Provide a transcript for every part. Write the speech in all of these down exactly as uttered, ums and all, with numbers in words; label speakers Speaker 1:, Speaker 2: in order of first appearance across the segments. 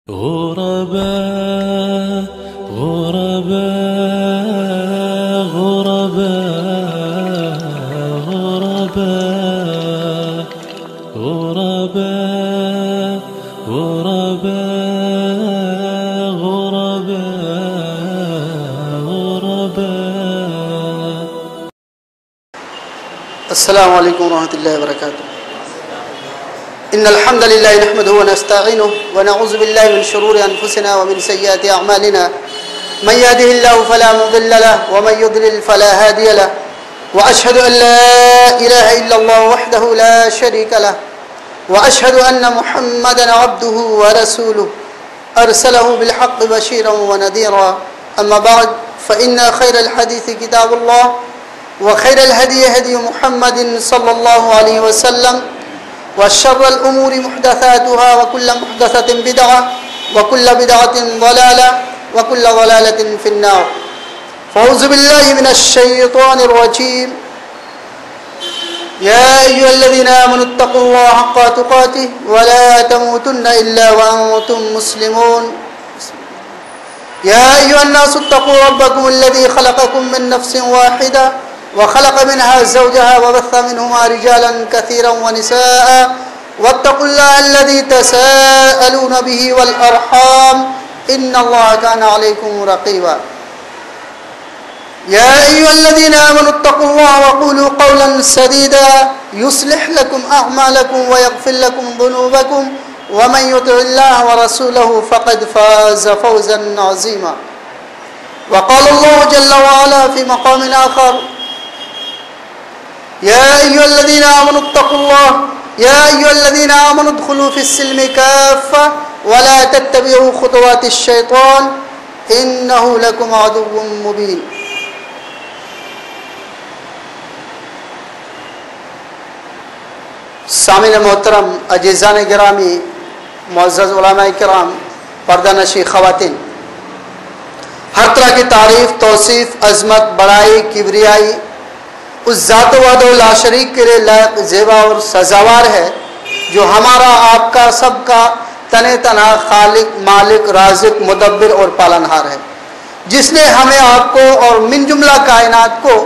Speaker 1: غرباء غرباء غرباء غرباء غرباء غرباء غرباء غرباء.
Speaker 2: السلام عليكم ورحمة الله وبركاته. إن الحمد لله نحمده ونستعينه ونعوذ بالله من شرور أنفسنا ومن سيئات أعمالنا. من يهده الله فلا مضل له ومن يضلل فلا هادي له، وأشهد أن لا إله إلا الله وحده لا شريك له، وأشهد أن محمدا عبده ورسوله أرسله بالحق بشيرا ونذيرا. أما بعد، فإن خير الحديث كتاب الله، وخير الهدي هدي محمد صلى الله عليه وسلم، وشر الأمور محدثاتها، وكل محدثة بدعة، وكل بدعة ضلالة، وكل ضلالة في النار. فأعوذ بالله من الشيطان الرجيم. يا أيها الذين آمنوا اتقوا الله حق تقاته ولا تموتن إلا وأنتم مسلمون. يا أيها الناس اتقوا ربكم الذي خلقكم من نفس واحدة وخلق منها زوجها وبث منهما رجالا كثيرا ونساء، واتقوا الله الذي تساءلون به والأرحام إن الله كان عليكم رقيبا. يا أيها الذين آمنوا اتقوا الله وقولوا قولا سديدا يصلح لكم أعمالكم ويغفر لكم ذنوبكم، ومن يطع الله ورسوله فقد فاز فوزا عظيما. وقال الله جل وعلا في مقام آخر: يا أيها الذين آمنوا اتقوا الله يا أيها الذين آمنوا ادخلوا في السلم كافة ولا تتبعوا خطوات الشيطان إنه لكم عدو مبين. سامعین محترم، عزیزان گرامی، معزز علماء کرام، پردہ نشین خواتین، ہر طرح کی تعریف، توصیف، عظمت، بڑائی، کبریائی اس ذات وحدہ لا شریک کے لیے لائق، زیبا اور سزاوار ہے، جو ہمارا، آپ کا، سب کا تن تنہا خالق، مالک، رازق، مدبر اور پالنہار ہے، جس نے ہمیں، آپ کو اور من جملہ کائنات کو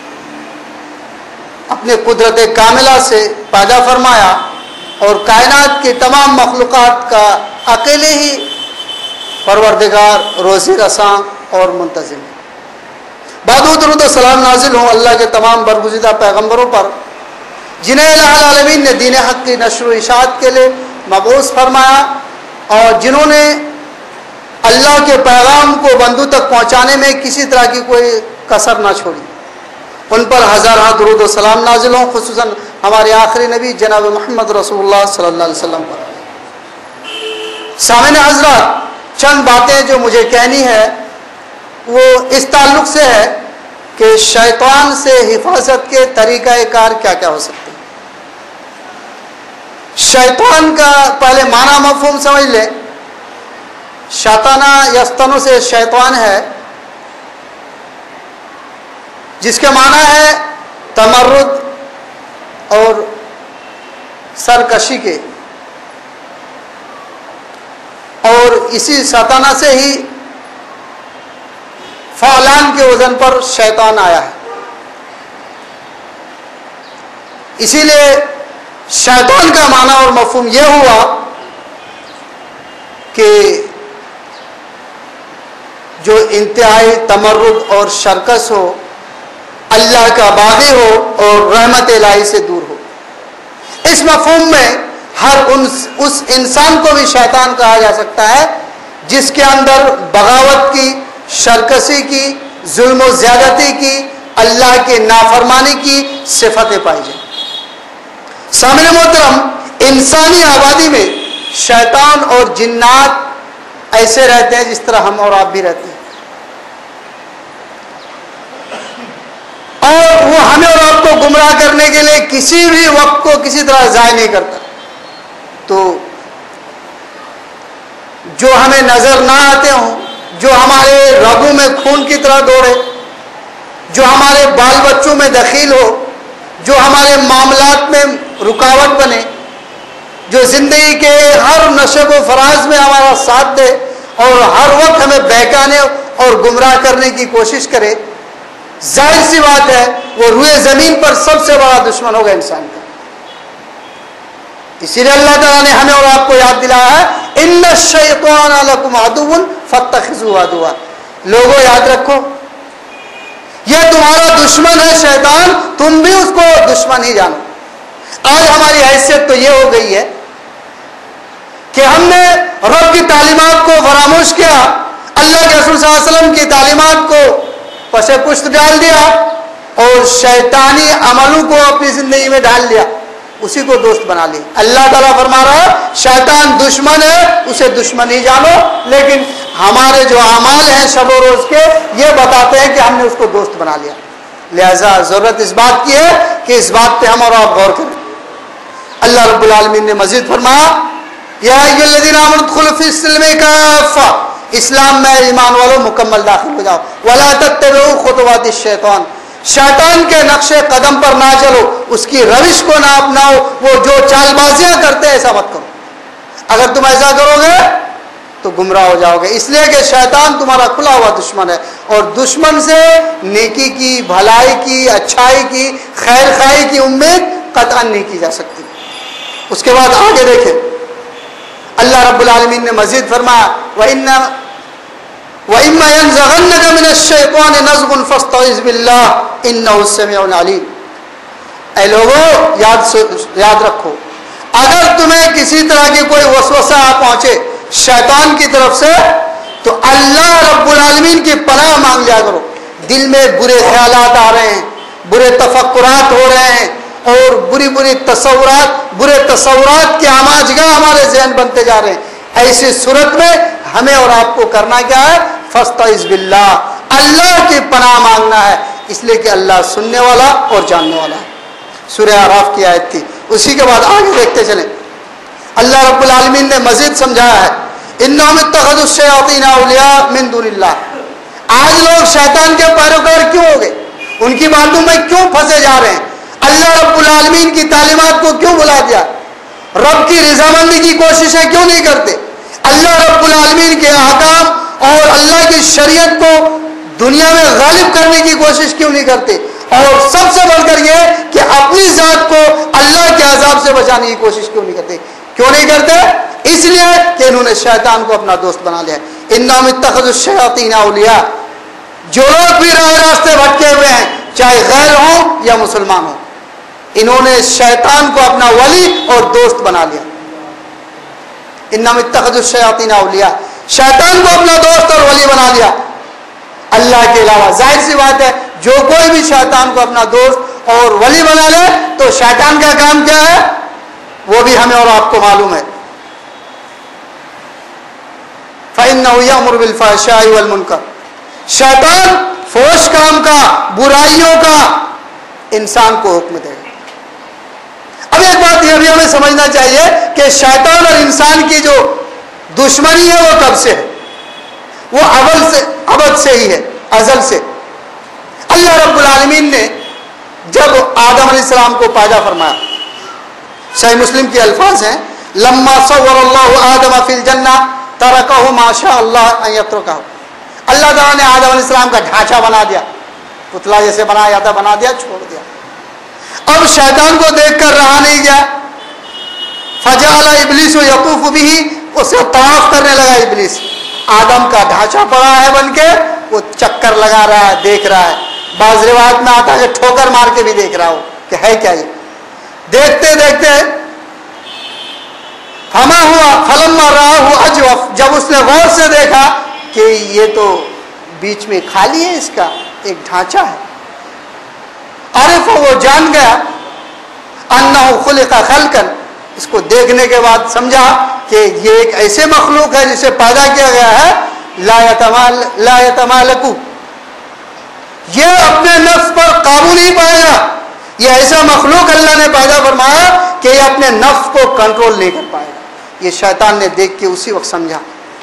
Speaker 2: اپنے قدرت کاملہ سے پیدا فرمایا، اور کائنات کی تمام مخلوقات کا اکیلے ہی پروردگار، روزی رساں اور منتظم ہے. بعد و درود و سلام نازل ہوں اللہ کے تمام برگزیدہ پیغمبروں پر، جنہیں الہ العالمین نے دین حق کی نشر و اشاعت کے لیے مبعوث فرمایا، اور جنہوں نے اللہ کے پیغام کو بندوں تک پہنچانے میں کسی طرح کی کوئی کسر نہ چھوڑی. ان پر ہزارہ درود و سلام نازل ہوں، خصوصاً ہمارے آخری نبی جناب محمد رسول اللہ صلی اللہ علیہ وسلم پر. سامعین حضرات، چند باتیں جو مجھے کہنی ہے وہ اس تعلق سے ہے کہ شیطان سے حفاظت کے طریقہ کار کیا کیا ہو سکتے ہیں. شیطان کا پہلے معنی مفہوم سمجھ لیں. شیطانہ یستنو سے شیطان ہے، جس کے معنی ہے تمرد اور سرکشی کے، اور اسی شیطانہ سے ہی فعلان کے وزن پر شیطان آیا ہے. اسی لیے شیطان کا معنی اور مفہوم یہ ہوا کہ جو انتہائی تمرد اور شرکش ہو، اللہ کا باغی ہو اور رحمت الہی سے دور ہو. اس مفہوم میں ہر اس انسان کو بھی شیطان کہا جا سکتا ہے جس کے اندر بغاوت کی، شرکشی کی، ظلم و زیادتی کی، اللہ کے نافرمانی کی صفتیں پائی جائیں. سامعین محترم، انسانی آبادی میں شیطان اور جنات ایسے رہتے ہیں جس طرح ہم اور آپ بھی رہتے ہیں، اور وہ ہمیں اور آپ کو گمراہ کرنے کے لیے کسی بھی وقت کو کسی طرح ضائع نہیں کرتا. تو جو ہمیں نظر نہ آتے ہوں، جو ہمارے رگوں میں خون کی طرح دوڑے، جو ہمارے بال بچوں میں دخیل ہو، جو ہمارے معاملات میں رکاوٹ بنے، جو زندگی کے ہر نشب و فراز میں ہمارا ساتھ اور ہر وقت ہمیں بہکانے اور گمراہ کرنے کی کوشش کرے، ظاہر سی بات ہے وہ روئے زمین پر سب سے بڑا دشمن ہوگا انسان کا۔ اسی لیے اللہ تعالیٰ نے ہمیں اور آپ کو یاد دلایا ہے ان الشیطان لکم عدو فاتخذوہ عدوا، لوگوں یاد رکھو یہ تمہارا دشمن ہے شیطان، تم بھی اس کو دشمن ہی جانو۔ آج ہماری حیثیت تو یہ ہو گئی ہے کہ ہم نے رب کی تعلیمات کو فراموش کیا، اللہ کے رسول صلی اللہ علیہ وسلم کی تعلیمات کو پس پشت ڈال دیا اور شیطانی عملوں کو اپنی زندگی میں ڈال لیا، اسی کو دوست بنا لیا۔ اللہ تعالیٰ فرما رہا ہے شیطان دشمن ہے، اسے دشمن ہی جانو، لیکن ہمارے جو اعمال ہیں شب و روز کے یہ بتاتے ہیں کہ ہم نے اس کو دوست بنا لیا۔ لہذا ضرورت اس بات کی ہے کہ اس بات پہ ہم اور آپ غور کریں۔ اللہ رب العالمین نے مزید فرمایا یا ایھا الذین آمنوا ادخلوا فی السلم کافہ، اسلام میں ایمان والوں مکمل داخل ہو جاؤ۔ ولا تتبعوا خطوات الشیطان، شیطان کے نقش قدم پر نہ چلو، اس کی روش کو نہ اپناؤ، وہ جو چال بازیاں کرتے ہیں ایسا مت کرو، اگر تم ایسا کرو گے تو گمراہ ہو جاؤ گے، اس لیے کہ شیطان تمہارا کھلا ہوا دشمن ہے، اور دشمن سے نیکی کی، بھلائی کی، اچھائی کی، خیر خواہی کی امید قطعا نہیں کی جا سکتی۔ اس کے بعد آگے دیکھیں اللہ رب العالمین نے مزید فرمایا وَإِنَّ وَإِمَّا يَنزَغَنَّكَ مِنَ الشَّيْطَانِ نَزْغٌ فَاسْتَعِذْ بِاللَّهِ إِنَّهُ السَّمِيعُ الْعَلِيمُ۔ اے لوگو یاد یاد رکھو اگر تمہیں کسی طرح کی کوئی وسوسہ آ پہنچے شیطان کی طرف سے تو اللہ رب العالمین کی پناہ مانگ لیا کرو۔ دل میں برے خیالات آ رہے ہیں، برے تفکرات ہو رہے ہیں اور بری بری تصورات برے تصورات کے آماجگاہ ہمارے ذہن بنتے جا رہے ہیں، ایسی صورت میں ہمیں اور آپ کو کرنا کیا ہے؟ فاستعذ باللہ، اللہ کی پناہ مانگنا ہے، اس لیے کہ اللہ سننے والا اور جاننے والا ہے۔ سورہ اعراف کی آیت تھی۔ اسی کے بعد آگے دیکھتے چلیں اللہ رب العالمین نے مزید سمجھایا ہے انہم اتخذوا الشیاطین اولیاء من دون اللہ۔ آج لوگ شیطان کے پیروکار کیوں ہو گئے؟ ان کی باتوں میں کیوں پھنسے جا رہے ہیں؟ اللہ رب العالمین کی تعلیمات کو کیوں بلا دیا؟ رب کی رضامندی کی کوششیں کیوں نہیں کرتے؟ اللہ رب العالمین کے احکام اور اللہ کی شریعت کو دنیا میں غالب کرنے کی کوشش کیوں نہیں کرتے؟ اور سب سے بڑھ کر یہ کہ اپنی ذات کو اللہ کے عذاب سے بچانے کی کوشش کیوں نہیں کرتے؟ کیوں نہیں کرتے؟ اس لیے کہ انہوں نے شیطان کو اپنا دوست بنا لیا۔ انہم اتخذوا الشیاطین اولیاء، جو لوگ بھی راہ راستے بھٹکے ہوئے ہیں چاہے غیر ہوں یا مسلمان ہوں، انہوں نے شیطان کو اپنا ولی اور دوست بنا لیا۔ انہم اتخذوا الشیاطین اولیاء، شیطان کو اپنا دوست اور ولی بنا لیا اللہ کے علاوہ۔ ظاہر سی بات ہے جو کوئی بھی شیطان کو اپنا دوست اور ولی بنا لے تو شیطان کا کام کیا ہے وہ بھی ہمیں اور آپ کو معلوم ہے۔ فَإِنَّهُ يَأْمُرُ بِالْفَحْشَاءِ وَالْمُنكَرِ، شیطان فحش کام کا، برائیوں کا انسان کو حکم دے گا۔ اب ایک بات یہ بھی ہمیں سمجھنا چاہیے کہ شیطان اور انسان کی جو دشمنی ہے وہ کب سے ہے؟ وہ اول سے ابد سے ہی ہے، ازل سے۔ اللہ رب العالمین نے جب آدم علیہ السلام کو پیدا فرمایا، صحیح مسلم کے الفاظ ہیں لما صور اللہ آدم فی الجنہ ترکہ ما شاء اللہ ان یترکہ، اللہ تعالیٰ نے آدم علیہ السلام کا ڈھانچہ بنا دیا، پتلا جیسے بنایا تھا بنا دیا، چھوڑ دیا۔ اب شیطان کو دیکھ کر رہا نہیں گیا، فجعل ابلیس یطوف بہ، اسے طواف کرنے لگا ابلیس، آدم کا ڈھانچہ پڑا ہے بن کے وہ چکر لگا رہا ہے، دیکھ رہا ہے، بعض روایت میں آتا ہے کہ ٹھوکر مار کے بھی دیکھ رہا ہو کہ ہے کیا یہ۔ دیکھتے دیکھتے فما ہوا فلما راہ اجوف، جب اس نے غور سے دیکھا کہ یہ تو بیچ میں خالی ہے، اس کا ایک ڈھانچہ ہے، عرف وہ جان گیا انہ خلق خلقا، اس کو دیکھنے کے بعد سمجھا کہ یہ ایک ایسے مخلوق ہے جسے پیدا کیا گیا ہے لا یتمال لا یتمالکو، یہ اپنے نفس پر قابو نہیں پائے گا، یہ ایسا مخلوق اللہ نے پیدا فرمایا کہ یہ اپنے نفس کو کنٹرول نہیں کر پائے گا۔ یہ شیطان نے دیکھ کے اسی وقت سمجھا،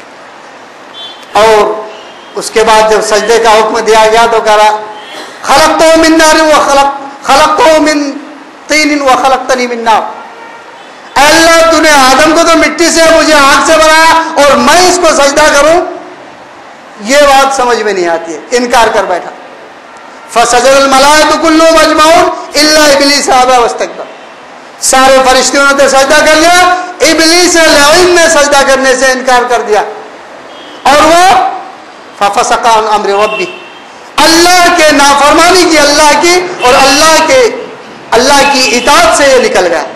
Speaker 2: اور اس کے بعد جب سجدے کا حکم دیا گیا تو کہا خلقتہ من نار و خلق خلقتہ من طین و خلقتنی من نار، اے اللہ تو نے آدم کو تو مٹی سے مجھے آنکھ سے بنایا اور میں اس کو سجدہ کروں، یہ بات سمجھ میں نہیں آتی ہے، انکار کر بیٹھا. فسجد الملائکۃ کلھم اجمعون الا ابلیس ابی واستکبر، سارے فرشتوں نے سجدہ کر لیا، ابلیس لعین نے سجدہ کرنے سے انکار کر دیا، اور وہ ففسق عن امر ربہ، اللہ کے نافرمانی کی، اللہ کی اور اللہ کے اللہ کی اطاعت سے یہ نکل گیا.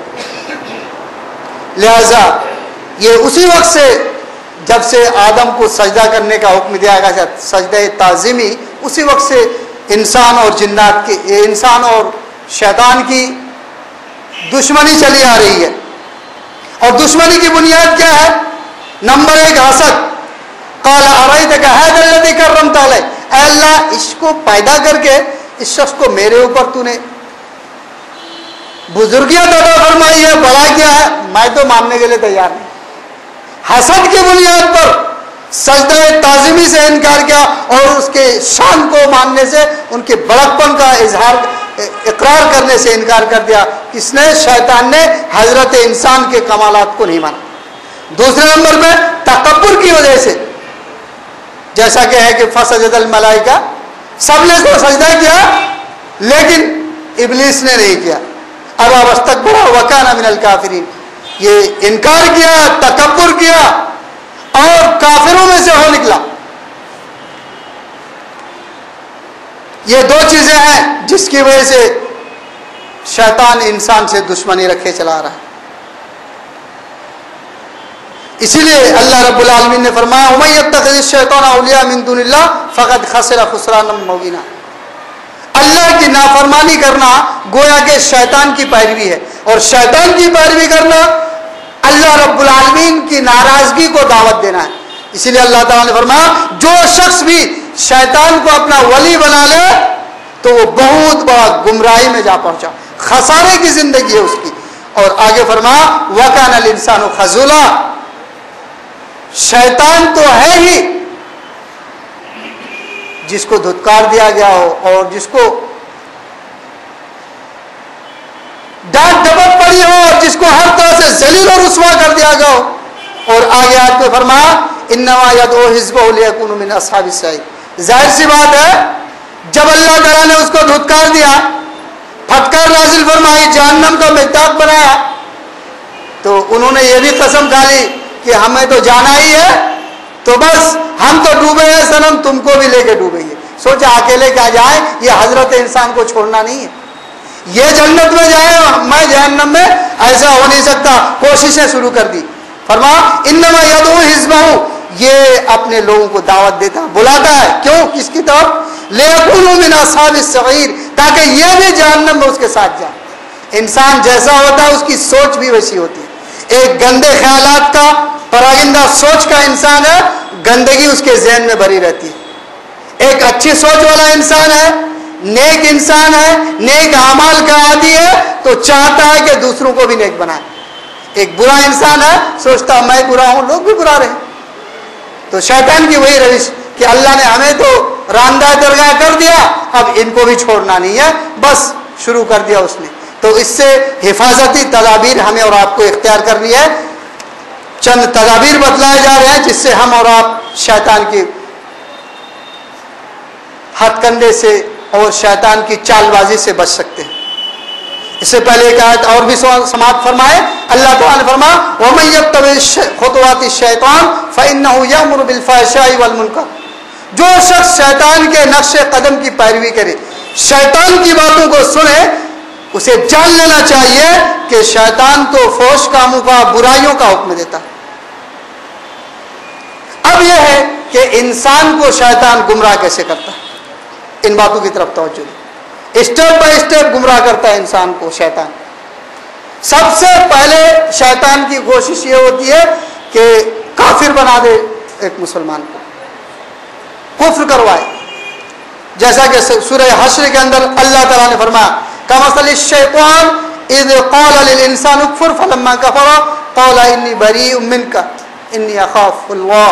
Speaker 2: لہذا یہ اسی وقت سے، جب سے آدم کو سجدہ کرنے کا حکم دیا گیا، سجدہ تعظیمی، اسی وقت سے انسان اور جنات کی، انسان اور شیطان کی دشمنی چلی آ رہی ہے. اور دشمنی کی بنیاد کیا ہے؟ نمبر ایک حسد. قال ارایتک ھذا الذی کرمت علیہ، اے اللہ اس کو پیدا کر کے اس شخص کو میرے اوپر تو نے بزرگیت عطا فرمائی ہے، بڑا کیا ہے، میں تو ماننے کے لیے تیار نہیں. حسد کی بنیاد پر سجدہ تعظیمی سے انکار کیا اور اس کے شان کو ماننے سے، ان کے بڑکپن کا اظہار اقرار کرنے سے انکار کر دیا. کس نے؟ شیطان نے حضرت انسان کے کمالات کو نہیں مانا. دوسرے نمبر پہ تکبر کی وجہ سے، جیسا کہ ہے کہ فسجد الملائکہ، سب نے اس کو سجدہ کیا لیکن ابلیس نے نہیں کیا. ابا واستکبر وکان من الکافرین، یہ انکار کیا، تکبر کیا اور کافروں میں سے ہو نکلا. یہ دو چیزیں ہیں جس کی وجہ سے شیطان انسان سے دشمنی رکھے چلا رہا ہے. اسی لیے اللہ رب العالمین نے فرمایا وَمَن يَتَّخِذِ الشَّيْطَانَ أَوْلِيَاءَ مِن دُونِ اللَّهِ فَقَدْ خَسِرَ خُسْرَانًا مُبِينًا. اللہ کی نافرمانی کرنا گویا کہ شیطان کی پیروی ہے، اور شیطان کی پیروی کرنا اللہ رب العالمین کی ناراضگی کو دعوت دینا ہے. اسی لیے اللہ تعالیٰ نے فرمایا جو شخص بھی شیطان کو اپنا ولی بنا لے تو وہ بہت بڑا گمراہی میں جا پہنچا، خسارے کی زندگی ہے اس کی. اور آگے فرمایا وَكَانَ الْإِنسَانُ خَذُولًا، شیطان تو ہے ہی جس کو دھتکار دیا گیا ہو اور جس کو ڈانٹ ڈپٹ پڑی ہو اور جس کو ہر طرح سے ذلیل اور رسوا کر دیا گیا ہو. اور آگے آیت میں فرمایا انما یدعو حزبہ لیکونوا من اصحاب السعیر. ظاہر سی بات ہے جب اللہ تعالیٰ نے اس کو دھتکار دیا، پھٹکار نازل فرمائی، جہنم کا مہتاب بنایا، تو انہوں نے یہ بھی قسم کھا لی کہ ہمیں تو جانا ہی ہے، تو بس ہم تو ڈوبے ہیں صنم، تم کو بھی لے کے ڈوبے گے. سوچا اکیلے کیا جائیں، یہ حضرت انسان کو چھوڑنا نہیں ہے. یہ جنت میں جائے میں جہنم میں، ایسا ہو نہیں سکتا. کوششیں شروع کر دی. فرمایا انما یدعو حزبہ، یہ اپنے لوگوں کو دعوت دیتا، بلاتا ہے. کیوں؟ کس کی طرف؟ لیکونوا من اصحاب السعیر، تاکہ یہ بھی جہنم میں اس کے ساتھ جائے. انسان جیسا ہوتا ہے اس کی سوچ بھی ویسی ہوتی ہے. ایک گندے خیالات کا، پراگندہ سوچ کا انسان ہے، گندگی اس کے ذہن میں بھری رہتی ہے. ایک اچھی سوچ والا انسان ہے، نیک انسان ہے، نیک اعمال کا عادی ہے، تو چاہتا ہے کہ دوسروں کو بھی نیک بنائے. ایک برا انسان ہے، سوچتا میں برا ہوں لوگ بھی برا رہے. تو شیطان کی وہی روش کہ اللہ نے ہمیں تو راندہ درگاہ کر دیا، اب ان کو بھی چھوڑنا نہیں ہے، بس شروع کر دیا اس نے. تو اس سے حفاظتی تدابیر ہمیں اور آپ کو اختیار کرنی ہے. چند تدابیر بتلائے جا رہے ہیں جس سے ہم اور آپ شیطان کی ہتھ کنڈے سے اور شیطان کی چال بازی سے بچ سکتے ہیں. اس سے پہلے ایک آیت اور بھی سماعت فرمائے. اللہ تعالیٰ نے فرمایا وَمَن يَتَّبِعْ خُطُوَاتِ الشَّيْطَانِ فَإِنَّهُ يَأْمُرُ بِالْفَحْشَاءِ وَالْمُنکَرِ. جو شخص شیطان کے نقش قدم کی پیروی کرے، شیطان کی باتوں کو سنے، اسے جان لینا چاہیے کہ شیطان تو فحش کاموں کا، برائیوں کا حکم دیتا. اب یہ ہے کہ انسان کو شیطان گمراہ کیسے کرتا ہے، ان باتوں کی طرف توجہ دیں. اسٹیپ بائی اسٹیپ گمراہ کرتا ہے انسان کو شیطان. سب سے پہلے شیطان کی کوشش یہ ہوتی ہے کہ کافر بنا دے ایک مسلمان کو، کفر کروائے. جیسا کہ سورہ حشر کے اندر اللہ تعالیٰ نے فرمایا کمثل الشیطان اذ قال للانسان اکفر فلما کفر قال انی بریء منک انی اخاف اللہ.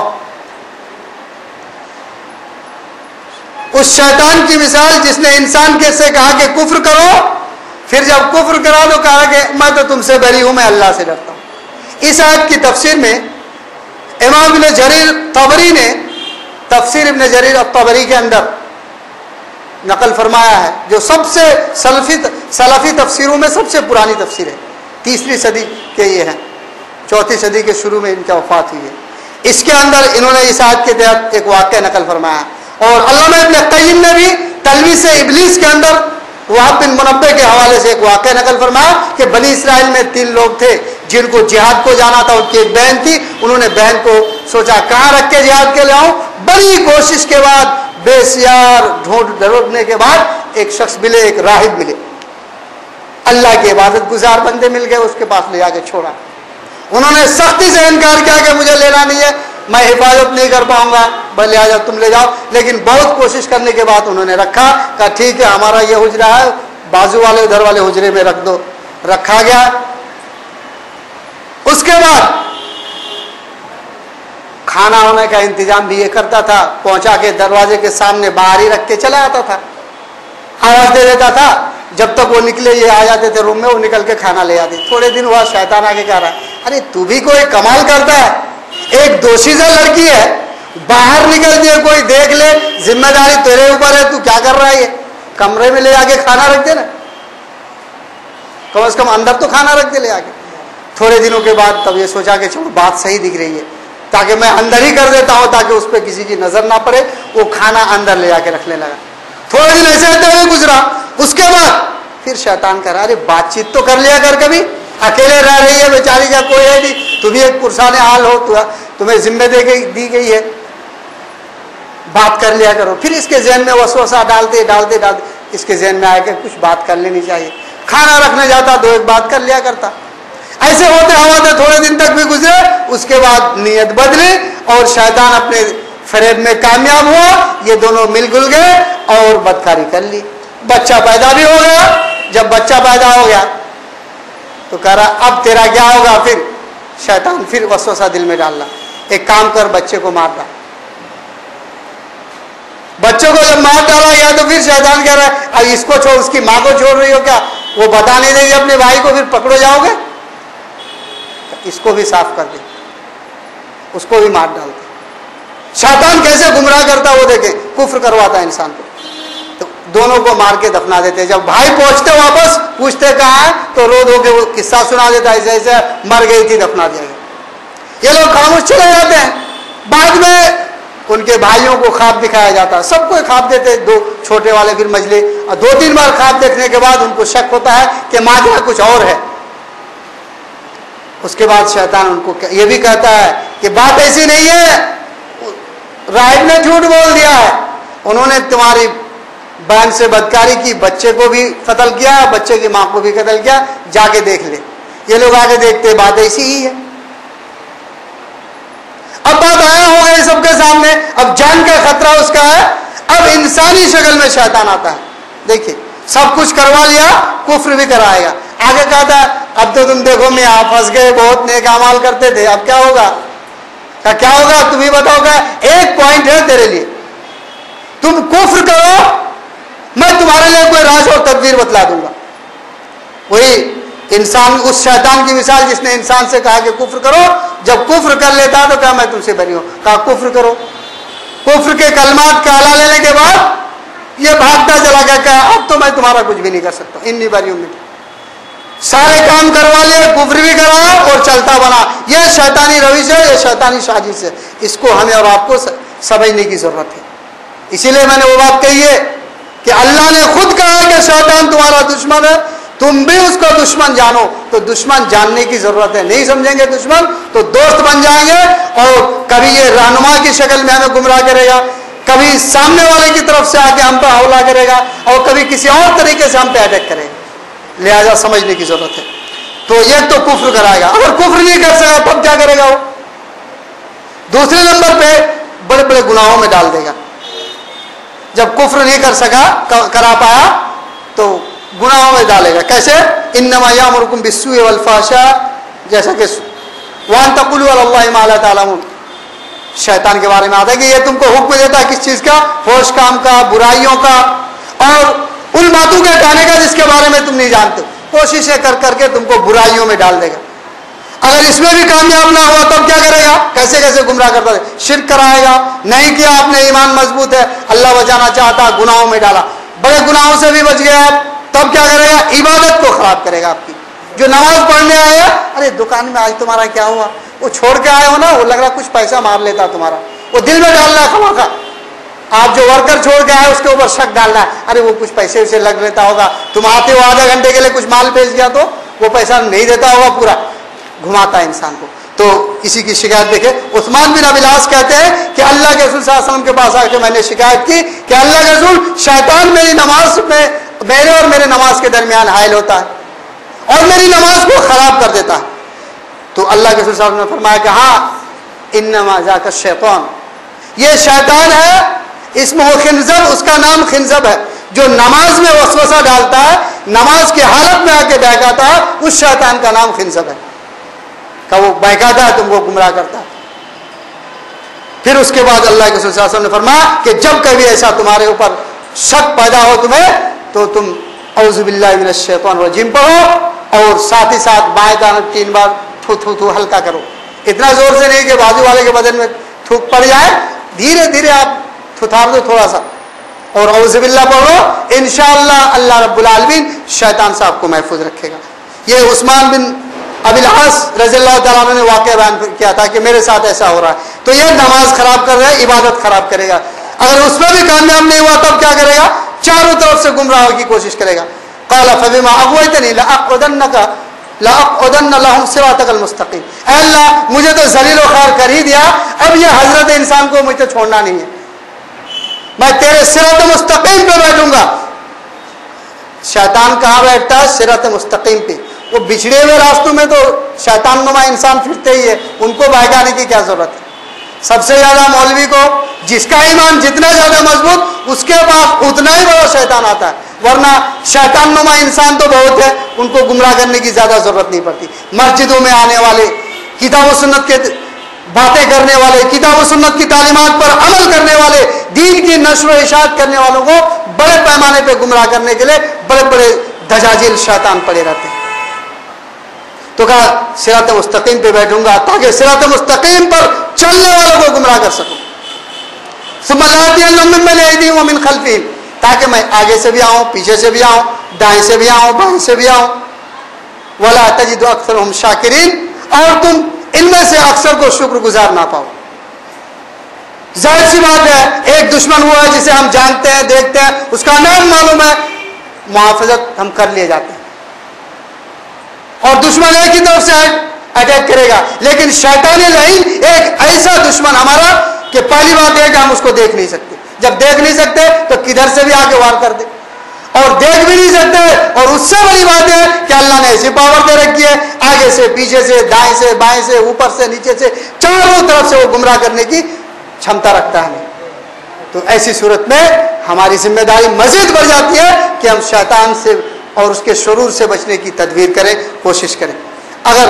Speaker 2: اس شیطان کی مثال جس نے انسان کے سے کہا کہ کفر کرو، پھر جب کفر کرا تو کہا کہ میں تو تم سے بری ہوں، میں اللہ سے ڈرتا ہوں۔ اس آیت کی تفسیر میں امام ابن جریر طبری نے تفسیر ابن جریر الطبری کے اندر نقل فرمایا ہے، جو سب سے سلفی سلفی تفسیروں میں سب سے پرانی تفسیر ہے، تیسری صدی کے یہ ہیں، چوتھی صدی کے شروع میں ان کی وفات ہوئی ہے۔ اس کے اندر انہوں نے اس آیت کے تحت ایک واقعہ نقل فرمایا، اور علامہ ابن قیم نے بھی تلبیس ابلیس کے اندر وہاب بن منبہ کے حوالے سے ایک واقعہ نقل فرمایا کہ بنی اسرائیل میں تین لوگ تھے جن کو جہاد کو جانا تھا، ان کی ایک بہن تھی، انہوں نے بہن کو سوچا کہاں رکھ کے جہاد کے لے آؤں، بڑی کوشش کے بعد بے سیار ڈھونڈ ڈھونڈنے کے بعد ایک شخص ملے، ایک راہب ملے، اللہ کے عبادت گزار بندے مل گئے، اس کے پاس لے جا کے چھوڑا۔ انہوں نے سختی سے انکار کیا کہ مجھے لینا نہیں ہے، میں حفاظت نہیں کر پاؤں گا، بھلے لہٰذا تم لے جاؤ، لیکن بہت کوشش کرنے کے بعد انہوں نے رکھا، کہا ٹھیک ہے ہمارا یہ حجرہ ہے، بازو والے ادھر والے حجرے میں رکھ دو، رکھا گیا۔ اس کے بعد کھانا ہونے کا انتظام بھی یہ کرتا تھا، پہنچا کے دروازے کے سامنے باہر ہی رکھ کے چلا آتا تھا، آواز دے دیتا تھا، جب تک وہ نکلے یہ آ جاتے تھے روم میں، وہ نکل کے کھانا لے آتے۔ تھوڑے دن ہوا شیطان آگے کہہ رہا ہے ارے تو بھی کوئی کمال کرتا ہے، ایک دوشیزہ لڑکی ہے، باہر نکلتی ہے کوئی دیکھ لے، ذمہ داری تیرے اوپر ہے، تو کیا کر رہا ہے، یہ کمرے میں لے آ کے کھانا رکھ دے نا، کم از کم اندر تو کھانا رکھ دے لے آ کے۔ تھوڑے دنوں کے بعد تب یہ سوچا کہ چلو بات صحیح دکھ رہی ہے، تاکہ میں اندر ہی کر دیتا ہوں تاکہ اس پہ کسی کی نظر نہ پڑے، وہ کھانا اندر لے آ کے رکھنے لگا۔ تھوڑے دن ایسے ہوتے ہوئے گزرا، اس کے بعد پھر شیطان کہہ رہا ارے بات چیت تو کر لیا کر، کبھی اکیلے رہ رہی ہے بیچاری کا کوئی ہے نہیں، تم ایک پرسان حال ہو، تمہیں ذمہ دے گئی دی گئی ہے، بات کر لیا کرو۔ پھر اس کے ذہن میں وسوسہ ڈالتے ڈالتے ڈالتے اس کے ذہن میں آیا کہ کچھ بات کر لینی چاہیے، کھانا رکھنے جاتا دو ایک بات کر لیا کرتا۔ ایسے ہوتے ہوتے تھوڑے دن تک بھی گزرے، اس کے بعد نیت بدلی اور شیطان اپنے فریب میں کامیاب ہوا، یہ دونوں مل گل گئے اور بدکاری کر لی، بچہ پیدا بھی ہو گیا۔ جب بچہ پیدا ہو گیا تو کہہ رہا اب تیرا کیا ہوگا، پھر شیطان پھر وسوسہ دل میں ڈال رہا، ایک کام کر بچے کو مار ڈال۔ بچوں کو جب مار ڈالا گیا تو پھر شیطان کہہ رہا ہے اب اس کو چھوڑ، اس کی ماں کو چھوڑ رہی ہو کیا، وہ بتا نہیں دے گی اپنے بھائی کو، پھر پکڑو جاؤ گے، اس کو بھی صاف کر دے، اس کو بھی مار ڈال دے۔ شیطان کیسے گمراہ کرتا وہ دیکھیں، کفر کرواتا ہے انسان کو، تو دونوں کو مار کے دفنا دیتے۔ جب بھائی پہنچتے واپس پوچھتے کہاں ہے تو رو دھو کے وہ قصہ سنا دیتا ہے، ایسے ایسے مر گئی تھی دفنا دیا گیا۔ یہ لوگ خاموش چلے جاتے ہیں۔ بعد میں ان کے بھائیوں کو خواب دکھایا جاتا ہے، سب کو خواب دیتے، دو چھوٹے والے پھر مجلے، اور دو تین بار خواب دیکھنے کے بعد ان کو شک ہوتا ہے کہ ماجرا کچھ اور ہے۔ اس کے بعد شیطان ان کو یہ بھی کہتا ہے کہ بات ایسی نہیں ہے، راہب نے جھوٹ بول دیا ہے، انہوں نے تمہاری بہن سے بدکاری کی، بچے کو بھی قتل کیا، بچے کی ماں کو بھی قتل کیا، جا کے دیکھ لے۔ یہ لوگ آگے دیکھتے بات ایسی ہی ہے۔ اب بات آیا ہوگا یہ سب کے سامنے، اب جان کا خطرہ اس کا ہے، اب انسانی شکل میں شیطان آتا ہے۔ دیکھیے سب کچھ کروا لیا، کفر بھی کرائے گا۔ آگے کہتا ہے اب تو تم دیکھو میں آپ پھنس گئے، بہت نیک اعمال کرتے تھے، اب کیا ہوگا؟ کیا ہوگا تم ہی بتاؤ گا؟ ایک پوائنٹ ہے تیرے لیے، تم کفر کرو، میں تمہارے لیے کوئی راز اور تدبیر بتلا دوں گا۔ وہی انسان، اس شیطان کی مثال جس نے انسان سے کہا کہ کفر کرو، جب کفر کر لیتا تو کہا میں تم سے بری ہوں، کہا کفر کرو۔ کفر کے کلمات کا اعلیٰ لینے کے بعد یہ بھاگتا چلا گیا، کہا اب تو میں تمہارا کچھ بھی نہیں کر سکتا، انی بری ہوں۔ سارے کام کروا لیے، کفر بھی کرایا اور چلتا بنا۔ یہ شیطانی روش ہے، یہ شیطانی سازش ہے، اس کو ہمیں اور آپ کو سمجھنے کی ضرورت ہے۔ اسی لیے میں نے وہ بات کہی ہے کہ اللہ نے خود کہا کہ شیطان تمہارا دشمن ہے، تم بھی اس کو دشمن جانو، تو دشمن جاننے کی ضرورت ہے۔ نہیں سمجھیں گے دشمن تو دوست بن جائیں گے، اور کبھی یہ رہنما کی شکل میں ہمیں گمراہ کرے گا، کبھی سامنے والے کی طرف سے آ کے ہم پہ حملہ کرے گا، اور کبھی کسی اور طریقے سے ہم پہ اٹیک کرے گا۔ لہذا سمجھنے کی ضرورت ہے۔ تو یہ تو کفر کرائے گا، اگر کفر نہیں کر سکا تب کیا کرے گا وہ؟ دوسرے نمبر پہ بڑے بڑے گناہوں میں ڈال دے گا۔ جب کفر نہیں کر سکا، کرا پایا، تو گناہوں میں ڈالے گا۔ کیسے؟ انما یامرکم بالسوء والفحشاء، جیسا کہ وان تقولوا علی اللہ ما لا تعلمون، شیطان کے بارے میں آتا ہے کہ یہ تم کو حکم دیتا ہے کس چیز کا؟ فحش کام کا، برائیوں کا، اور ان باتوں کے ہٹانے کا جس کے بارے میں تم نہیں جانتے. کوششیں کر کر کے تم کو برائیوں میں ڈال دے گا. اگر اس میں بھی کامیاب نہ ہوا تب کیا کرے گا؟ کیسے کیسے گمراہ کرتا ہے، شرک کرائے گا. نہیں کیا آپ نے، ایمان مضبوط ہے، اللہ بچانا چاہتا، گناہوں میں ڈالا، بڑے گناہوں سے بھی بچ گیا آپ، تب کیا کرے گا؟ عبادت کو خراب کرے گا آپ کی. جو نماز پڑھنے آیا، ارے دکان میں آج تمہارا کیا ہوا؟ وہ چھوڑ کے آئے ہو نا، وہ لگ رہا کچھ پیسہ مار لیتا تمہارا، وہ دل میں ڈالنا ہے خواہ خواہ. آپ جو ورکر چھوڑ کے آئے اس کے اوپر شک ڈالنا ہے، ارے وہ کچھ پیسے اسے لگ لیتا ہوگا، تم آتے ہو آدھے گھنٹے کے لیے کچھ مال بھیج گیا تو وہ پیسہ نہیں دیتا ہوگا پورا. گھماتا ہے انسان کو. تو اسی کی شکایت دیکھے عثمان بن ابی العاص کہتے ہیں کہ اللہ کے رسول صلی اللہ علیہ وسلم کے پاس آ کے میں نے شکایت کی کہ اللہ کے رسول، شیطان میری نماز میں، میرے اور میرے نماز کے درمیان حائل ہوتا ہے اور میری نماز کو خراب کر دیتا ہے. تو اللہ کے رسول صلی اللہ علیہ وسلم نے فرمایا کہ ہاں انما ذاک الشیطان، یہ شیطان ہے، اسمہ خنزب، اس کا نام خنزب ہے، جو نماز میں وسوسہ ڈالتا ہے، نماز کی حالت میں آ کے بہکاتا ہے، اس شیطان کا نام خنزب ہے کہ وہ بہکاتا ہے، تم کو گمراہ کرتا ہے. پھر اس کے بعد اللہ کے رسول صلی اللہ علیہ وسلم نے فرمایا کہ جب کبھی ایسا تمہارے اوپر شک پیدا ہو تمہیں، تو تم اعوذ باللہ من الشیطان الرجیم پڑھو اور ساتھ ہی ساتھ بائیں جانب تین بار تھو تھو تھو ہلکا کرو. اتنا زور سے نہیں کہ بازو والے کے بدن میں تھوک پڑ جائے، دھیرے دھیرے آپ تھتار دو تھوڑا سا اور اعوذ باللہ پڑھو. انشاءاللہ اللہ رب العالمین شیطان سے آپ کو محفوظ رکھے گا. یہ عثمان بن ابی العاص رضی اللہ تعالیٰ عنہ نے واقعہ بیان کیا تھا کہ میرے ساتھ ایسا ہو رہا ہے. تو یہ نماز خراب کر رہا ہے، عبادت خراب کرے گا. اگر اس میں بھی کامیاب نہیں ہوا تب کیا کرے گا؟ چاروں طرف سے گمراہ کی کوشش کرے گا. قال فبما اغويتني لاقعدنك لاقعدن لهم صراطك المستقيم. اے اللہ مجھے تو ذلیل و خوار کر ہی دیا، اب یہ حضرت انسان کو مجھے چھوڑنا نہیں ہے، میں تیرے صراط مستقیم پہ بیٹھوں گا. شیطان کہاں بیٹھتا ہے؟ صراط مستقیم پہ. وہ بچھڑے ہوئے راستوں میں تو شیطان نما انسان پھرتے ہی ہے، ان کو بہکانے کی کیا ضرورت ہے؟ سب سے زیادہ مولوی کو، جس کا ایمان جتنا زیادہ مضبوط اس کے پاس اتنا ہی بڑا شیطان آتا ہے، ورنہ شیطان نما انسان تو بہت ہے، ان کو گمراہ کرنے کی زیادہ ضرورت نہیں پڑتی. مسجدوں میں آنے والے، کتاب و سنت کے باتیں کرنے والے، کتاب و سنت کی تعلیمات پر عمل کرنے والے، دین کی نشر و اشاعت کرنے والوں کو بڑے پیمانے پہ گمراہ کرنے کے لیے بڑے بڑے دجاجل شیطان پڑے رہتے ہیں. تو کہا صراط مستقیم پہ بیٹھوں گا تاکہ صراط مستقیم پر چلنے والوں کو گمراہ کر سکوں. ثم لآتینہم من بین ایدیہم ومن خلفہم، تاکہ میں آگے سے بھی آؤں، پیچھے سے بھی آؤں، دائیں سے بھی آؤں، بائیں سے بھی آؤں. ولا تجد اکثرہم شاکرین، اور تم ان میں سے اکثر کو شکر گزار نہ پاؤ. ظاہر سی بات ہے، ایک دشمن ہوا ہے جسے ہم جانتے ہیں، دیکھتے ہیں، اس کا نام معلوم ہے، محافظت ہم کر لیے جاتے ہیں، اور دشمن ایک ہی طرف سے اٹیک کرے گا. لیکن شیطان لعین ایک ایسا دشمن ہمارا کہ پہلی بات ہے کہ ہم اس کو دیکھ نہیں سکتے. جب دیکھ نہیں سکتے تو کدھر سے بھی آ کے وار کر دے، اور دیکھ بھی نہیں سکتے. اور اس سے بڑی بات ہے کہ اللہ نے ایسی پاور دے رکھی ہے، آگے سے، پیچھے سے، دائیں سے، بائیں سے، اوپر سے، نیچے سے، چاروں طرف سے وہ گمراہ کرنے کی چھمتا رکھتا ہے ہمیں. تو ایسی صورت میں ہماری ذمہ داری مزید بڑھ جاتی ہے کہ ہم شیطان سے اور اس کے شرور سے بچنے کی تدبیر کریں، کوشش کریں. اگر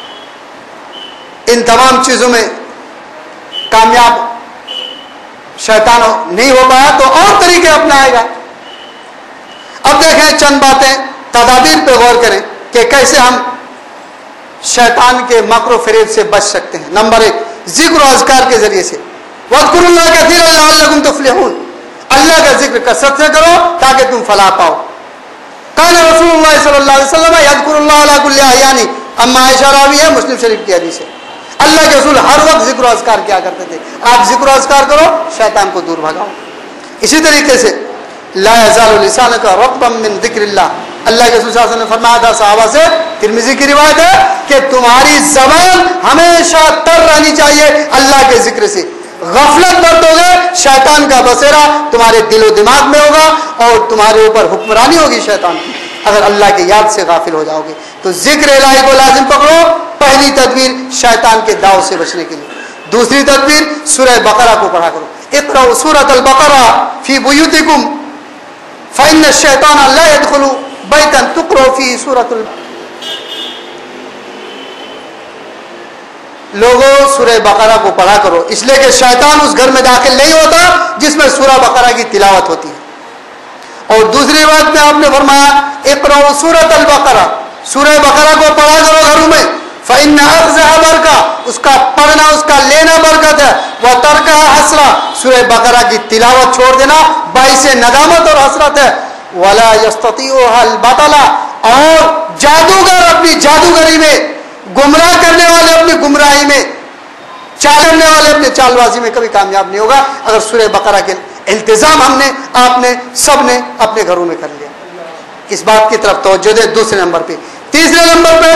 Speaker 2: ان تمام چیزوں میں کامیاب شیطان نہیں ہو پایا تو اور طریقے اپنائے گا. اب دیکھیں چند باتیں، تدابیر پہ غور کریں کہ کیسے ہم شیطان کے مکر و فریب سے بچ سکتے ہیں. نمبر ایک، ذکر و اذکار کے ذریعے سے. وَاذْكُرُوا اللَّهَ كَثِيرًا لَعَلَّكُمْ تُفْلِحُونَ، اللہ کا ذکر کثرت سے کرو تاکہ تم فلاح پاؤ. قال رسول اللہ صلی اللہ علیہ وسلم یذکر اللہ علی کل احیان، اما عائشہ راوی ہے، مسلم شریف کی حدیث ہے. اللہ کے رسول ہر وقت ذکر و اذکار کیا کرتے تھے. آپ ذکر و اذکار کرو، شیطان کو دور بھگاؤ. اسی طریقے سے لا یزال لسانک رطبا من ذکر اللہ، اللہ کے رسول صلی اللہ علیہ وسلم نے فرمایا تھا صحابہ سے، ترمذی کی روایت ہے کہ تمہاری زبان ہمیشہ تر رہنی چاہیے اللہ کے ذکر سے. غفلت برتو گے، شیطان کا بسیرا تمہارے دل و دماغ میں ہوگا اور تمہارے اوپر حکمرانی ہوگی شیطان کی اگر اللہ کی یاد سے غافل ہو جاؤ گے. تو ذکر الہی کو لازم پکڑو، پہلی تدبیر شیطان کے داؤ سے بچنے کے لیے. دوسری تدبیر سورہ بقرہ کو پڑھا کرو. اقرأوا سورۃ البقرہ فی بیوتکم فإن الشیطان لا يدخل بیتا تقرأ فی سورۃ البقرہ. لوگوں سورہ بقرہ کو پڑھا کرو، اس لیے کہ شیطان اس گھر میں داخل نہیں ہوتا جس میں سورہ بقرہ کی تلاوت ہوتی ہے. اور دوسری بات میں آپ نے فرمایا اقرأوا سورۃ البقرہ، سورہ بقرہ کو پڑھا کرو گھروں میں، فإن أخذها برکہ، اس کا پڑھنا اس کا لینا برکت ہے، وترکها حسرہ، سورہ بقرہ کی تلاوت چھوڑ دینا باعث ندامت اور حسرت ہے، ولا يستطيعها البطل، اور جادوگر اپنی جادوگری میں، گمراہ کرنے والے اپنی گمراہی میں، چال کرنے والے اپنے چال بازی میں کبھی کامیاب نہیں ہوگا اگر سورہ بقرہ کے التزام ہم نے آپ نے سب نے اپنے گھروں میں کر لیا۔ اس بات کی طرف توجہ دے۔ دوسرے نمبر پہ، تیسرے نمبر پہ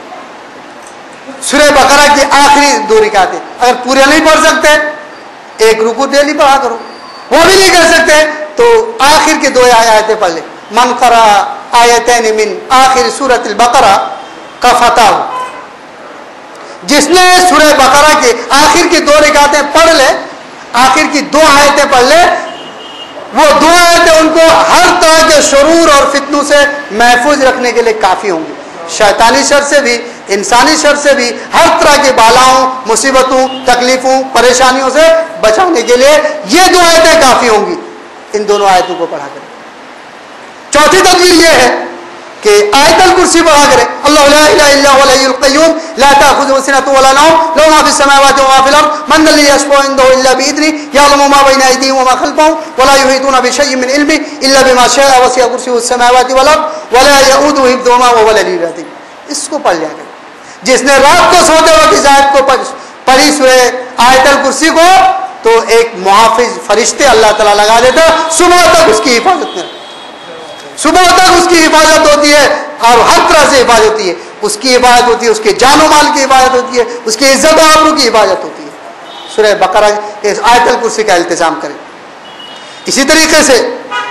Speaker 2: سورہ بقرہ کی آخری دو رکعتیں اگر پورے نہیں پڑھ سکتے ایک رکوع ڈیلی پڑھا کرو، وہ بھی نہیں کر سکتے تو آخر کی دو آیتیں پڑھ لے، من قرأ آیتین من آخر سورۃ البقرہ کفتہ، جس نے سورہ بقرہ کے آخر کی دو رکعتیں پڑھ لے، آخر کی دو آیتیں پڑھ لے، وہ دو آیتیں ان کو ہر طرح کے شرور اور فتنوں سے محفوظ رکھنے کے لیے کافی ہوں گی، شیطانی شر سے بھی، انسانی شر سے بھی، ہر طرح کے بالاؤں، مصیبتوں، تکلیفوں، پریشانیوں سے بچانے کے لیے یہ دو آیتیں کافی ہوں گی۔ ان دونوں آیتوں کو پڑھا کریں۔ چوتھی تدبیر یہ ہے کہ آیت الکرسی پڑھا کریں، اللہ لا الہ الا هو الحی القیوم لا تأخذہ سنۃ ولا نوم لہ ما فی السماوات وما فی الارض من ذا الذی یشفع عنده الا بإذنہ یعلم ما بین ایدیہم وما خلفہم ولا یحیطون بشیء من علمہ الا بما شاء وسع کرسیہ السماوات والارض ولا یؤودہ حفظہما وهو العلی العظیم۔ اس کو پڑھ لیا کریں۔ جس نے رات کو سوتے وقت اس آیت کو پڑھی سورہ آیت الکرسی کو تو ایک محافظ فرشتے اللہ تعالیٰ لگا دیتا، صبح تک اس کی حفاظت میں، صبح تک اس کی حفاظت ہوتی ہے اور ہر طرح سے حفاظت ہوتی ہے، اس کی حفاظت ہوتی ہے، اس کے جان و مال کی حفاظت ہوتی ہے، اس کی عزت و آبرو کی حفاظت ہوتی ہے۔ سورہ بقرہ اس آیت الکرسی کا التزام کریں۔ اسی طریقے سے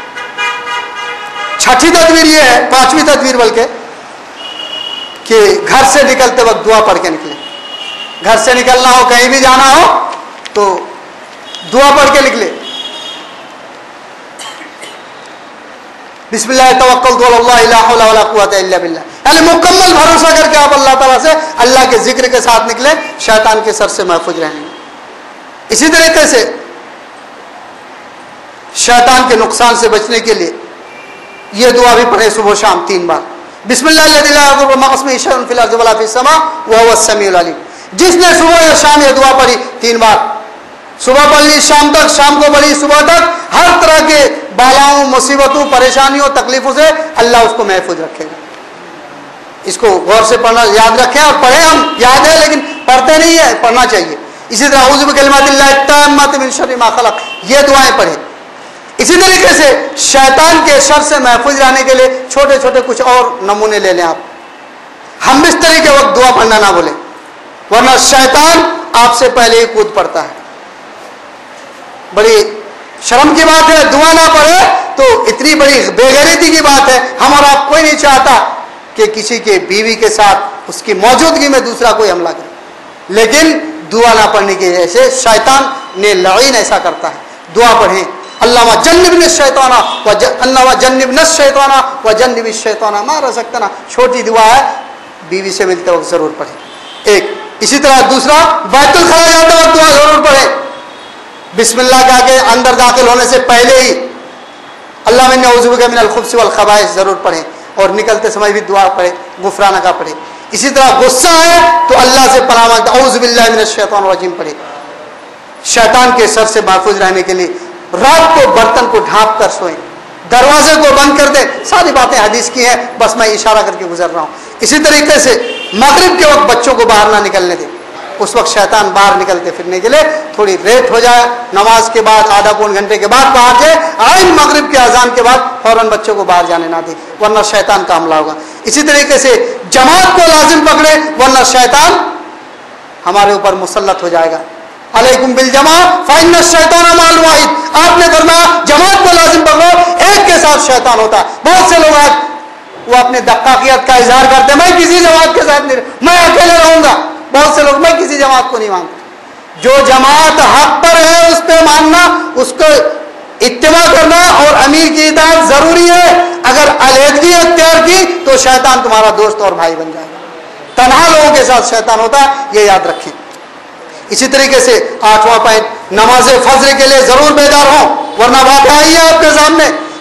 Speaker 2: چھٹی تدبیر یہ ہے، پانچویں تدبیر بلکہ، کہ گھر سے نکلتے وقت دعا پڑھ کے نکلیں۔ گھر سے نکلنا ہو، کہیں بھی جانا ہو تو دعا پڑھ کے نکلے۔ بسم اللہ توکلت علی اللہ لا حول ولا قوت الا باللہ، یعنی مکمل بھروسہ کر کے آپ اللہ تعالیٰ سے اللہ کے ذکر کے ساتھ نکلیں، شیطان کے سر سے محفوظ رہیں گے۔ اسی طریقے سے شیطان کے نقصان سے بچنے کے لیے یہ دعا بھی پڑھیں صبح و شام تین بار، بسم اللہ الذی لا یضر مع اسمہ شیء فی الارض ولا فی السماء وهو السمیع العلیم۔ جس نے صبح یا شام یہ دعا پڑھی تین بار، صبح پڑھ لی، شام تک، شام کو پڑھی، صبح تک، ہر طرح کے بالاؤں، مصیبتوں، پریشانیوں، تکلیفوں سے اللہ اس کو محفوظ رکھے گا۔ اس کو غور سے پڑھنا یاد رکھیں اور پڑھیں، ہم یاد ہے لیکن پڑھتے نہیں ہے، پڑھنا چاہیے۔ اسی طرح اعوذ بکلمات اللہ التامات من شر ما خلق، یہ دعائیں پڑھیں۔ اسی طریقے سے شیطان کے شر سے محفوظ رہنے کے لیے چھوٹے چھوٹے کچھ اور نمونے لے لیں آپ۔ ہم بستری کے وقت دعا پڑھنا نہ بولیں، ورنہ شیطان آپ سے پہلے ہی کود پڑتا ہے۔ بڑی شرم کی بات ہے، دعا نہ پڑھے تو اتنی بڑی بے غیرتی کی بات ہے۔ ہم اور آپ کوئی نہیں چاہتا کہ کسی کے بیوی کے ساتھ اس کی موجودگی میں دوسرا کوئی حملہ کرے، لیکن دعا نہ پڑھنے کی وجہ سے شیطان نے لعین ایسا کرتا ہے۔ دعا پڑھیں، اللہم جنبنا الشیطان اللہم جنبنا الشیطان وجنب الشیطان ما رزقتنا، چھوٹی دعا ہے، بیوی سے ملتے وقت ضرور پڑھیں۔ ایک اسی طرح دوسرا، بیت الخلا جاتے وقت دعا ضرور پڑھیں، بسم اللہ کہا کے اندر داخل ہونے سے پہلے ہی اللہم انی اعوذ بک من الخبث والخبائث ضرور پڑھیں، اور نکلتے سمے بھی دعا پڑھیں، غفرانہ کا پڑھیں۔ اسی طرح غصہ ہے تو اللہ سے پناہ مانگتے اعوذ باللہ من الشیطان الرجیم پڑھیں۔ شیطان کے شر سے محفوظ رہنے کے لیے رات کو برتن کو ڈھانپ کر سوئیں، دروازے کو بند کر دیں۔ ساری باتیں حدیث کی ہیں، بس میں اشارہ کر کے گزر رہا ہوں۔ اسی طریقے سے مغرب کے وقت بچوں کو باہر نہ نکلنے دیں، اس وقت شیطان باہر نکلتے پھرنے کے لیے تھوڑی لیٹ ہو جائے، نماز کے بعد آدھا پون گھنٹے کے بعد باہر جائے، آئین مغرب کے اذان کے بعد فوراً بچوں کو باہر جانے نہ دیں، ورنہ شیطان کا حملہ ہوگا۔ اسی طریقے سے جماعت کو لازم پکڑے، ورنہ شیطان ہمارے اوپر مسلط ہو جائے گا۔ علیکم بالجماع فإن الشیطان مع الواحد، آپ نے فرمایا جماعت کو لازم پکڑو، ایک کے ساتھ شیطان ہوتا ہے۔ بہت سے لوگ آج وہ اپنے دقاقیت کا اظہار کرتے ہیں، میں کسی جماعت کے ساتھ نہیں، میں اکیلے رہوں گا۔ بہت سے لوگ میں کسی جماعت کو نہیں مانتا۔ جو جماعت حق پر ہے اس پہ ماننا، اس کو اتباع کرنا اور امیر کی اطاعت ضروری ہے۔ اگر علیحدگی اختیار کی تو شیطان تمہارا دوست اور بھائی بن جائے گا۔ تنہا لوگوں کے ساتھ شیطان ہوتا ہے، یہ یاد رکھیں۔ اسی طریقے سے آٹھواں پوائنٹ، نماز فجر کے لیے ضرور بیدار ہوں، ورنہ بات آئی ہے آپ کے سامنے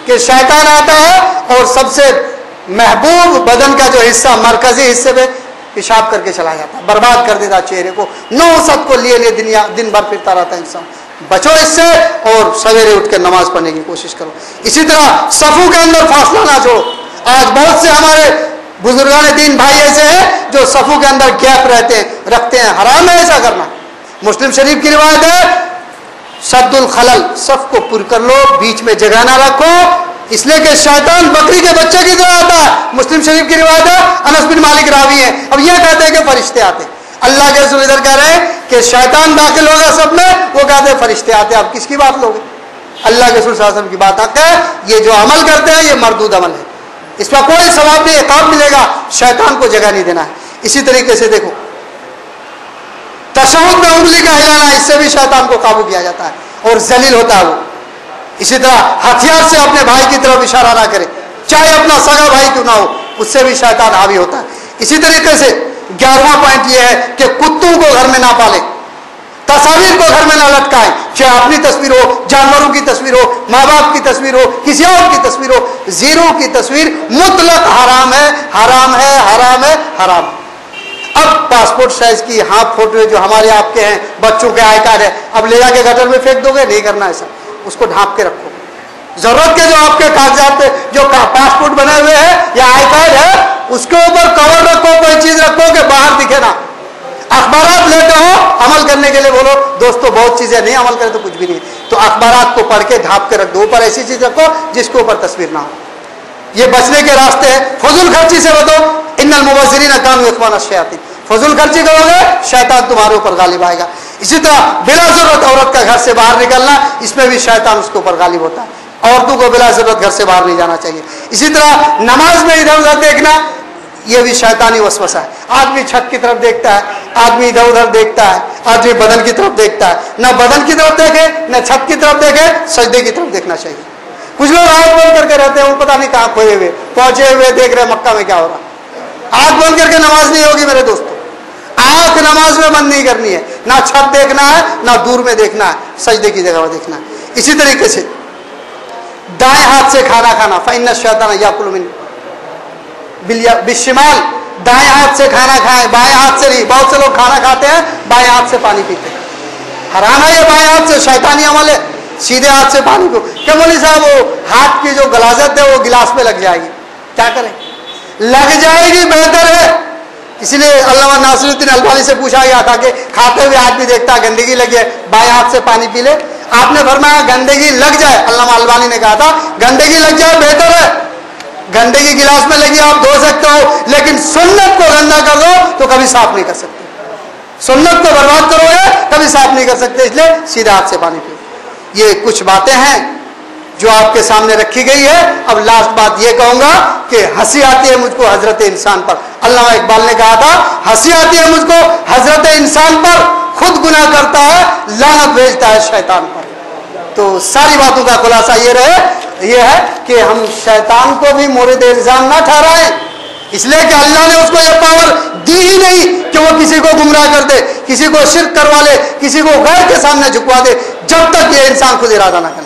Speaker 2: کہ شیطان آتا ہے اور سب سے محبوب بدن کا جو حصہ مرکزی حصے پہ پیشاب کر کے چلا جاتا ہے، برباد کر دیتا چہرے کو، نوست کو لیے لیے دنیا دن بھر پھرتا رہتا ہے انسان. بچو اس سے اور سویرے اٹھ کر نماز پڑھنے کی کوشش کرو. اسی طرح صفوں کے اندر فاصلہ نہ چھوڑو. آج بہت سے ہمارے بزرگان دین بھائی ایسے ہیں جو صفوں کے اندر گیپ رہتے ہیں رکھتے ہیں. حرام ہے ایسا کرنا. مسلم شریف کی روایت ہے سد الخلل، صف کو پر کر لو، بیچ میں جگہ نہ رکھو، اس لیے کہ شیطان بکری کے بچے کی طرح آتا ہے. مسلم شریف کی روایت ہے، انس بن مالک راوی ہیں. اب یہ کہتے ہیں کہ فرشتے آتے ہیں. اللہ کے رسول ادھر کہہ رہے ہیں کہ شیطان داخل ہوگا سب میں، وہ کہتے ہیں فرشتے آتے ہیں. آپ کس کی بات لوگے؟ اللہ کے رسول صلی اللہ علیہ وسلم کی بات آتا ہے. یہ جو عمل کرتے ہیں یہ مردود عمل ہے، اس پر کوئی ثواب نہیں، عقاب ملے گا. شیطان کو جگہ نہیں دینا ہے. اسی طریقے سے دیکھو تشہد میں انگلی کا ہلانا، اس سے بھی شیطان کو قابو کیا جاتا ہے اور ذلیل ہوتا ہے وہ. اسی طرح ہتھیار سے اپنے بھائی کی طرف اشارہ نہ کرے، چاہے اپنا سگا بھائی کیوں نہ ہو، اس سے بھی شیطان حاوی ہوتا ہے. اسی طریقے سے گیارہواں پوائنٹ یہ ہے کہ کتوں کو گھر میں نہ پالیں، تصاویر کو گھر میں نہ لٹکائیں، چاہے اپنی تصویر ہو، جانوروں کی تصویر ہو، ماں باپ کی تصویر ہو، کسی اور کی تصویر ہو. زیرو کی تصویر مطلق حرام ہے، حرام ہے، حرام ہے، حرام. اب پاسپورٹ سائز کی ہاف فوٹو جو ہمارے آپ کے ہیں، بچوں کے آئی کارڈ ہے، اب لے جا کے گٹر میں پھینک دو گے؟ نہیں کرنا ایسا. اس کو ڈھانپ کے رکھو. ضرورت کے جو آپ کے کاغذات جو پاسپورٹ بنے ہوئے ہیں یا آئی کارڈ ہے، اس کے اوپر کور رکھو، کوئی چیز رکھو کہ باہر دکھے نا. اخبارات لیتے ہو، عمل کرنے کے لیے بولو دوستو بہت چیزیں نہیں، عمل کرے تو کچھ بھی نہیں. تو اخبارات کو پڑھ کے ڈھانپ کے رکھ دو، اوپر ایسی چیز رکھو جس کے اوپر تصویر نہ ہو. یہ بچنے کے راستے ہیں. فضول خرچی سے بتو، ان المبذرین کانوا اخوان الشیاطین. فضول خرچی کرو گے شیطان تمہارے اوپر غالب آئے گا. اسی طرح بلا ضرورت عورت کا گھر سے باہر نکلنا، اس میں بھی شیطان اس کے اوپر غالب ہوتا ہے. عورتوں کو بلا ضرورت گھر سے باہر نہیں جانا چاہیے. اسی طرح نماز میں ادھر ادھر دیکھنا، یہ بھی شیطانی وسوسہ ہے. آدمی چھت کی طرف دیکھتا ہے، آدمی ادھر ادھر دیکھتا ہے، آدمی بدن کی طرف دیکھتا ہے. نہ بدن کی طرف دیکھے نہ چھت کی طرف دیکھے، سجدے کی طرف دیکھنا چاہیے. کچھ لوگ آنکھ بند کر کے رہتے ہیں، وہ پتہ نہیں کہاں کھوئے ہوئے پہنچے ہوئے دیکھ رہے مکہ میں کیا ہو رہا. آنکھ بند کر کے نماز نہیں ہوگی میرے دوستوں. آنکھ نماز میں بند نہیں کرنی ہے. نہ چھت دیکھنا ہے، نہ دور میں دیکھنا ہے، سجدے کی جگہ پر دیکھنا ہے. اسی طریقے سے دائیں ہاتھ سے کھانا کھانا، فإن الشیطان یأکل من بالشمال. دائیں ہاتھ سے کھانا کھائیں، بائیں ہاتھ سے نہیں. بہت سے لوگ کھانا کھاتے ہیں بائیں ہاتھ سے پانی پیتے ہیں. حرام ہے یہ بائیں ہاتھ سے، شیطانی عمل ہے. سیدھے ہاتھ سے پانی پو. کہ مولوی صاحب وہ ہاتھ کی جو غلاظت ہے وہ گلاس میں لگ جائے گی، کیا کریں؟ لگ جائے گی بہتر ہے. اسی لیے علامہ ناصر الدین البانی سے پوچھا گیا تھا کہ کھاتے ہوئے آدمی دیکھتا ہے گندگی لگی ہے، بائیں ہاتھ سے پانی پی لے. آپ نے فرمایا گندگی لگ جائے، علامہ البانی نے کہا تھا گندگی لگ جائے بہتر ہے. گندگی گلاس میں لگی آپ دھو سکتے ہو، لیکن سنت کو گندا کر دو تو کبھی صاف نہیں کر سکتے. سنت کو برباد کرو گے کبھی صاف نہیں کر سکتے. اس لیے سیدھے ہاتھ سے پانی پیو. یہ کچھ باتیں ہیں جو آپ کے سامنے رکھی گئی ہے. اب لاسٹ بات یہ کہوں گا کہ ہنسی آتی ہے مجھ کو حضرت انسان پر. علامہ اقبال نے کہا تھا ہنسی آتی ہے مجھ کو حضرت انسان پر، خود گناہ کرتا ہے لعنت بھیجتا ہے شیطان پر. تو ساری باتوں کا خلاصہ یہ رہے یہ ہے کہ ہم شیطان کو بھی مورد الزام نہ ٹھہرائیں، اس لیے کہ اللہ نے اس کو یہ پاور دی ہی نہیں کہ وہ کسی کو گمراہ کر دے، کسی کو شرک کروا لے، کسی کو غیر کے سامنے جھکوا دے، جب تک یہ انسان خود ارادہ نہ کرے.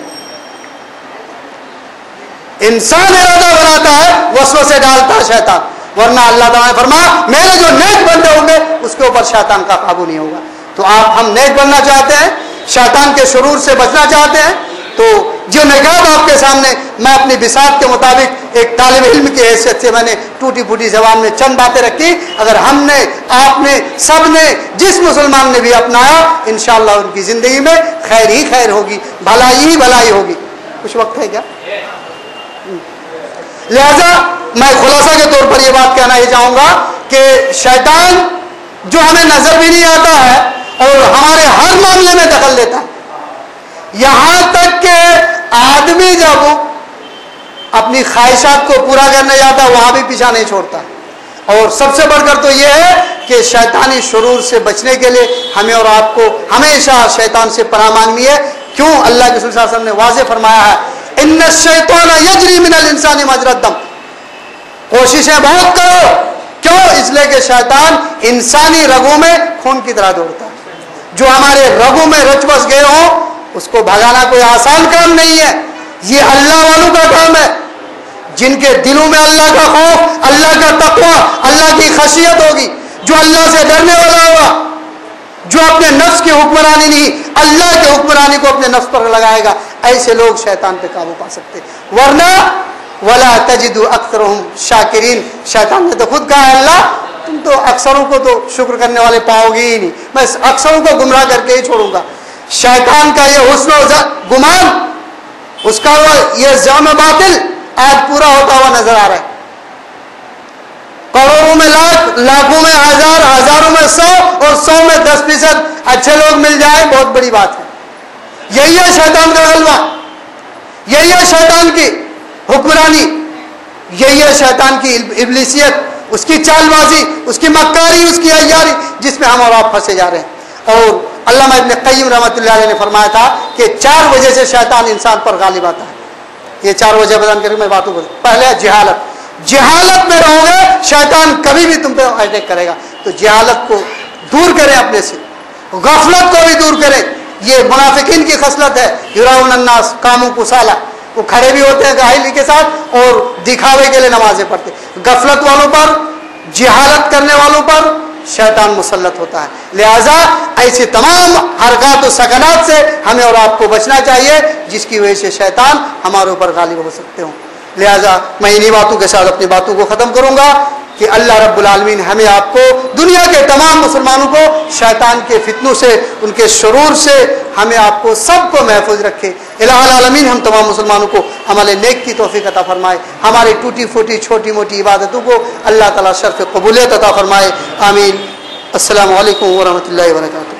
Speaker 2: انسان ارادہ بناتا ہے، وسوسے ڈالتا ہے شیطان. ورنہ اللہ تعالیٰ نے فرمایا میرے جو نیک بندے ہوں گے اس کے اوپر شیطان کا قابو نہیں ہوگا. تو آپ ہم نیک بننا چاہتے ہیں، شیطان کے شرور سے بچنا چاہتے ہیں، تو جو نگاہ آپ کے سامنے میں اپنی بساط کے مطابق ایک طالب علم کی حیثیت سے میں نے ٹوٹی پھوٹی زبان میں چند باتیں رکھی. اگر ہم نے، آپ نے، سب نے، جس مسلمان نے بھی اپنایا، انشاءاللہ ان کی زندگی میں خیر ہی خیر ہوگی، بھلائی ہی بھلائی ہوگی. کچھ وقت ہے کیا؟ لہذا میں خلاصہ کے طور پر یہ بات کہنا ہی چاہوں گا کہ شیطان جو ہمیں نظر بھی نہیں آتا ہے اور ہمارے ہر معاملے میں دخل لیتا ہے، یہاں تک کہ آدمی جب اپنی خواہشات کو پورا کرنے جاتا ہے وہاں بھی پیچھا نہیں چھوڑتا. اور سب سے بڑھ کر تو یہ ہے کہ شیطانی شرور سے بچنے کے لیے ہمیں اور آپ کو ہمیشہ شیطان سے پناہ مانگنی ہے. کیوں؟ اللہ کے رسول صلی اللہ علیہ وسلم نے واضح فرمایا ہے ان الشیطان یجری من الانسان مجری الدم. کوششیں بہت کرو. کیوں؟ اس لیے کہ شیطان انسانی رگوں میں خون کی طرح دوڑتا ہے. جو ہمارے رگوں میں رچ بس گئے ہوں اس کو بھگانا کوئی آسان کام نہیں ہے. یہ اللہ والوں کا کام ہے، جن کے دلوں میں اللہ کا خوف، اللہ کا تقوی، اللہ کی خشیت ہوگی، جو اللہ سے ڈرنے والا ہوگا، جو اپنے نفس کی حکمرانی نہیں اللہ کی حکمرانی کو اپنے نفس پر لگائے گا، ایسے لوگ شیطان پہ قابو پا سکتے۔ ورنہ ولا تجد اکثرهم شاکرین، شیطان نے تو خود کہا ہے اللہ تم تو اکثروں کو تو شکر کرنے والے پاؤ گے ہی نہیں، میں اکثروں کو گمراہ کر کے ہی چھوڑوں گا۔ شیطان کا یہ حسن و گمان، اس کا یہ زعم باطل آج پورا ہوتا ہوا نظر آ رہا ہے۔ کروڑوں میں لاکھ، لاکھوں میں ہزار، ہزاروں میں سو، اور سو میں دس فیصد اچھے لوگ مل جائیں، بہت بڑی بات ہے۔ یہی ہے شیطان کا غلبہ، یہی ہے شیطان کی حکمرانی، یہی ہے شیطان کی ابلیسیت، اس کی چال بازی، اس کی مکاری، اس کی عیاری، جس میں ہم اور آپ پھنسے جا رہے ہیں۔ اور علامہ ابن قیم رحمۃ اللہ علیہ نے فرمایا تھا کہ چار وجہ سے شیطان انسان پر غالب آتا ہے۔ یہ چار وجہ بیان کر کے میں باتوں بتا، پہلے جہالت، جہالت میں رہو گے شیطان کبھی بھی تم پہ اٹیک کرے گا، تو جہالت کو دور کریں اپنے سے، غفلت کو بھی دور کریں۔ یہ منافقین کی خصلت ہے، یراؤن الناس قاموا کسالی، وہ کھڑے بھی ہوتے ہیں کاہلی کے ساتھ اور دکھاوے کے لیے نمازیں پڑھتے۔ غفلت والوں پر، جہالت کرنے والوں پر شیطان مسلط ہوتا ہے، لہذا ایسی تمام حرکات و سکنات سے ہمیں اور آپ کو بچنا چاہیے جس کی وجہ سے شیطان ہمارے اوپر غالب ہو سکتے ہوں۔ لہذا میں انہی باتوں کے ساتھ اپنی باتوں کو ختم کروں گا کہ اللہ رب العالمین ہمیں آپ کو، دنیا کے تمام مسلمانوں کو شیطان کے فتنوں سے، ان کے شرور سے ہمیں آپ کو سب کو محفوظ رکھے۔ الہ العالمین ہم تمام مسلمانوں کو عمل نیک کی توفیق عطا فرمائے، ہماری ٹوٹی پھوٹی چھوٹی موٹی عبادتوں کو اللہ تعالیٰ شرف قبولیت عطا فرمائے، آمین۔ السلام علیکم ورحمۃ اللہ وبرکاتہ۔